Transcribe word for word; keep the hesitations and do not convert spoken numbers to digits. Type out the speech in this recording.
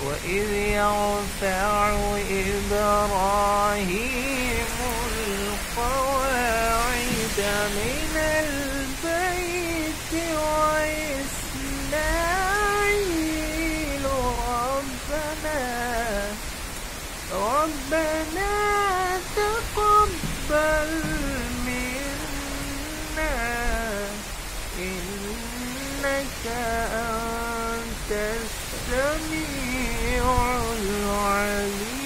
وإذ يرفع إبراهيم القواعد من البيت وإسماعيل ربنا ربنا تقبل منا إنك أنت السميع العليم.